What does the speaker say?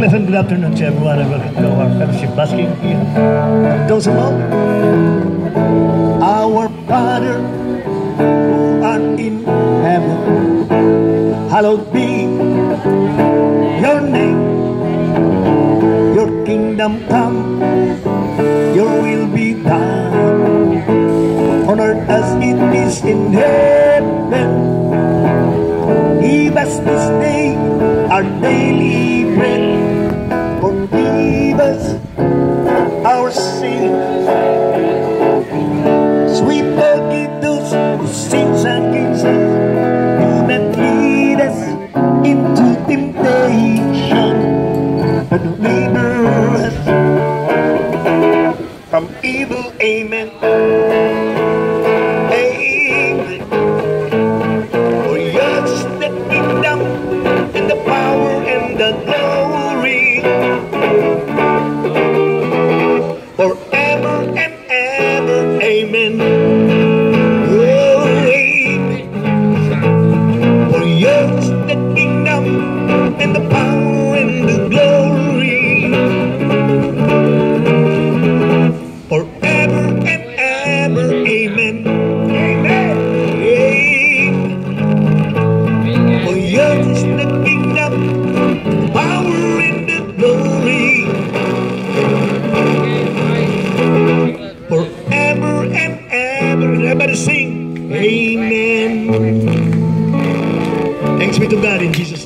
pleasant good afternoon to everyone and welcome to our fellowship basking here. Those of all, our Father who art in heaven, hallowed be your name. Your kingdom come, your will be done, on earth as it is in heaven. Give us this day our daily bread. Forgive us our sins, as we forgive those who sin against us. Do not lead us into temptation, but deliver us from evil. Amen. Amen. For yours is the kingdom and the power and the glory, forever and ever. Amen. Oh, amen. For yours is the kingdom and the power and the glory, forever and ever. Amen. Amen. For yours is the kingdom, power and the glory, forever and ever. Everybody sing, amen. Thanks be to God in Jesus'